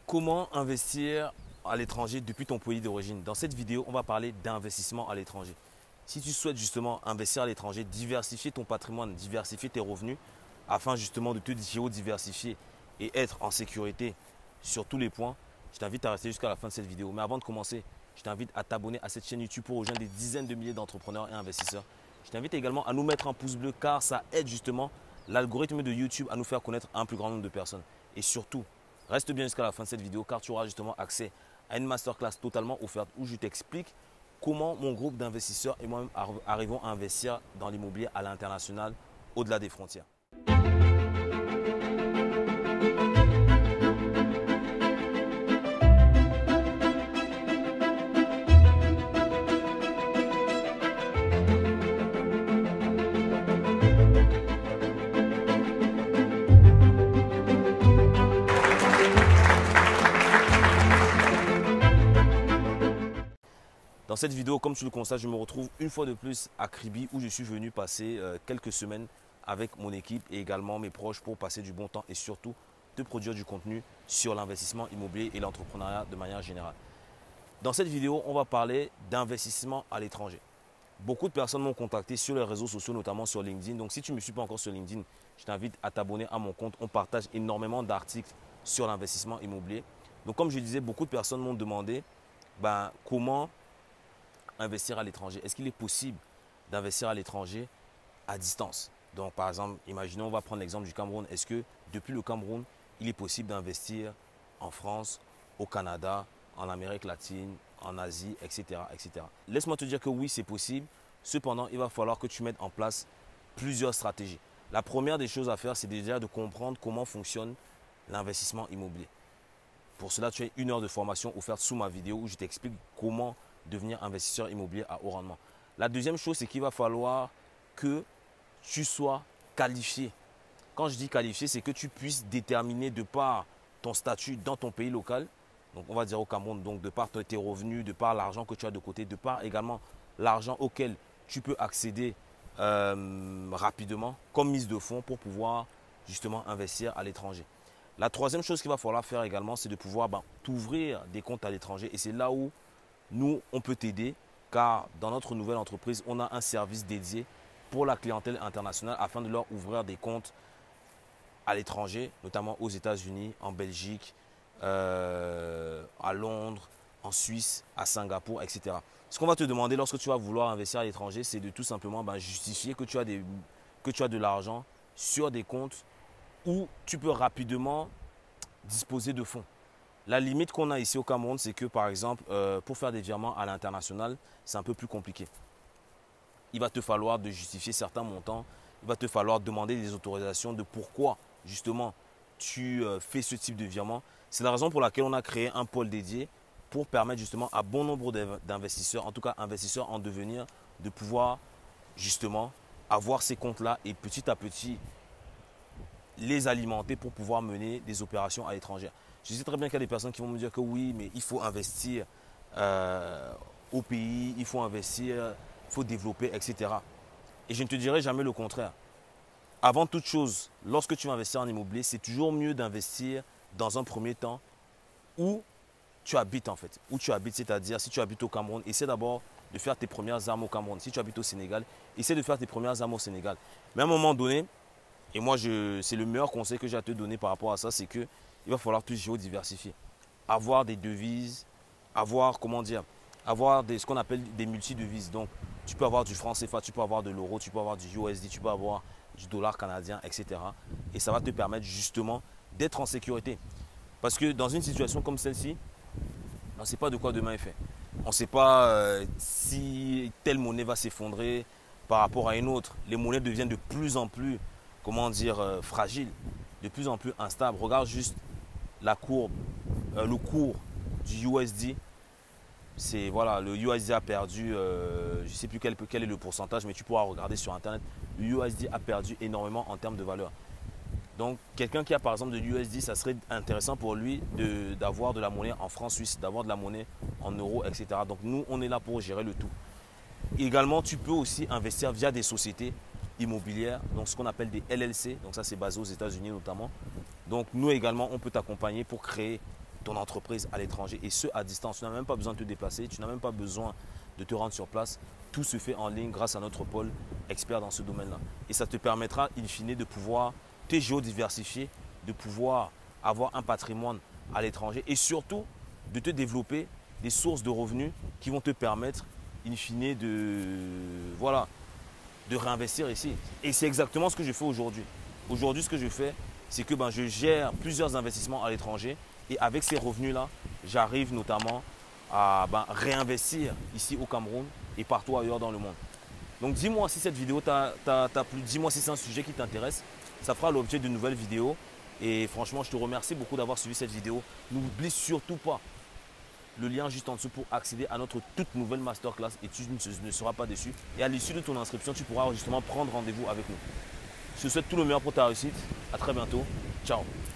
Comment investir à l'étranger depuis ton pays d'origine? Dans cette vidéo, on va parler d'investissement à l'étranger. Si tu souhaites justement investir à l'étranger, diversifier ton patrimoine, diversifier tes revenus, afin justement de te géodiversifier et être en sécurité sur tous les points, je t'invite à rester jusqu'à la fin de cette vidéo. Mais avant de commencer, je t'invite à t'abonner à cette chaîne YouTube pour rejoindre des dizaines de milliers d'entrepreneurs et investisseurs. Je t'invite également à nous mettre un pouce bleu car ça aide justement l'algorithme de YouTube à nous faire connaître un plus grand nombre de personnes. Et surtout, reste bien jusqu'à la fin de cette vidéo car tu auras justement accès à une masterclass totalement offerte où je t'explique comment mon groupe d'investisseurs et moi-même arrivons à investir dans l'immobilier à l'international au-delà des frontières. Dans cette vidéo, comme tu le constates, je me retrouve une fois de plus à Kribi où je suis venu passer quelques semaines avec mon équipe et également mes proches pour passer du bon temps et surtout de produire du contenu sur l'investissement immobilier et l'entrepreneuriat de manière générale. Dans cette vidéo, on va parler d'investissement à l'étranger. Beaucoup de personnes m'ont contacté sur les réseaux sociaux, notamment sur LinkedIn. Donc si tu ne me suis pas encore sur LinkedIn, je t'invite à t'abonner à mon compte. On partage énormément d'articles sur l'investissement immobilier. Donc comme je disais, beaucoup de personnes m'ont demandé comment investir à l'étranger. Est-ce qu'il est possible d'investir à l'étranger à distance? Donc par exemple, imaginons, on va prendre l'exemple du Cameroun. Est-ce que depuis le Cameroun, il est possible d'investir en France, au Canada, en Amérique latine, en Asie, etc. etc. Laisse-moi te dire que oui, c'est possible. Cependant, il va falloir que tu mettes en place plusieurs stratégies. La première des choses à faire, c'est déjà de comprendre comment fonctionne l'investissement immobilier. Pour cela, tu as 1 heure de formation offerte sous ma vidéo où je t'explique comment devenir investisseur immobilier à haut rendement. La deuxième chose, c'est qu'il va falloir que tu sois qualifié. Quand je dis qualifié, c'est que tu puisses déterminer de par ton statut dans ton pays local, donc on va dire au Cameroun, donc de par tes revenus, de par l'argent que tu as de côté, de par également l'argent auquel tu peux accéder rapidement comme mise de fonds pour pouvoir justement investir à l'étranger. La troisième chose qu'il va falloir faire également, c'est de pouvoir t'ouvrir des comptes à l'étranger et c'est là où nous, on peut t'aider car dans notre nouvelle entreprise, on a un service dédié pour la clientèle internationale afin de leur ouvrir des comptes à l'étranger, notamment aux États-Unis, en Belgique, à Londres, en Suisse, à Singapour, etc. Ce qu'on va te demander lorsque tu vas vouloir investir à l'étranger, c'est de tout simplement justifier que tu as de l'argent sur des comptes où tu peux rapidement disposer de fonds. La limite qu'on a ici au Cameroun, c'est que par exemple, pour faire des virements à l'international, c'est un peu plus compliqué. Il va te falloir de justifier certains montants, il va te falloir demander des autorisations de pourquoi justement tu fais ce type de virement. C'est la raison pour laquelle on a créé un pôle dédié pour permettre justement à bon nombre d'investisseurs, en tout cas investisseurs en devenir, de pouvoir justement avoir ces comptes-là et petit à petit les alimenter pour pouvoir mener des opérations à l'étranger. Je sais très bien qu'il y a des personnes qui vont me dire que oui, mais il faut investir au pays, il faut investir, il faut développer, etc. Et je ne te dirai jamais le contraire. Avant toute chose, lorsque tu vas investir en immobilier, c'est toujours mieux d'investir dans un premier temps où tu habites en fait. Où tu habites, c'est-à-dire si tu habites au Cameroun, essaie d'abord de faire tes premières armes au Cameroun. Si tu habites au Sénégal, essaie de faire tes premières armes au Sénégal. Mais à un moment donné, et moi c'est le meilleur conseil que j'ai à te donner par rapport à ça, c'est que il va falloir tout géodiversifier. Avoir des devises, avoir ce qu'on appelle des multidevises. Donc, tu peux avoir du franc CFA, tu peux avoir de l'euro, tu peux avoir du USD, tu peux avoir du dollar canadien, etc. Et ça va te permettre justement d'être en sécurité. Parce que dans une situation comme celle-ci, on ne sait pas de quoi demain est fait. On ne sait pas si telle monnaie va s'effondrer par rapport à une autre. Les monnaies deviennent de plus en plus, fragiles, de plus en plus instables. Regarde juste la courbe, le cours du USD. Le USD a perdu, je ne sais plus quel est le pourcentage, mais tu pourras regarder sur Internet. Le USD a perdu énormément en termes de valeur. Donc, quelqu'un qui a par exemple de l'USD, ça serait intéressant pour lui d'avoir de la monnaie en francs suisses, d'avoir de la monnaie en euros, etc. Donc, nous, on est là pour gérer le tout. Également, tu peux aussi investir via des sociétés immobilières, donc ce qu'on appelle des LLC. Donc, ça, c'est basé aux États-Unis notamment. Donc, nous également, on peut t'accompagner pour créer ton entreprise à l'étranger et ce à distance. Tu n'as même pas besoin de te déplacer, tu n'as même pas besoin de te rendre sur place. Tout se fait en ligne grâce à notre pôle expert dans ce domaine-là. Et ça te permettra in fine de pouvoir te géodiversifier, de pouvoir avoir un patrimoine à l'étranger et surtout de te développer des sources de revenus qui vont te permettre in fine de réinvestir ici. Et c'est exactement ce que je fais aujourd'hui. Aujourd'hui, ce que je fais, c'est que je gère plusieurs investissements à l'étranger et avec ces revenus-là, j'arrive notamment à réinvestir ici au Cameroun et partout ailleurs dans le monde. Donc dis-moi si cette vidéo t'a plu, dis-moi si c'est un sujet qui t'intéresse. Ça fera l'objet de nouvelles vidéos. Et franchement, je te remercie beaucoup d'avoir suivi cette vidéo. N'oublie surtout pas le lien juste en dessous pour accéder à notre toute nouvelle masterclass et tu ne seras pas déçu. Et à l'issue de ton inscription, tu pourras justement prendre rendez-vous avec nous. Je te souhaite tout le meilleur pour ta réussite. À très bientôt. Ciao.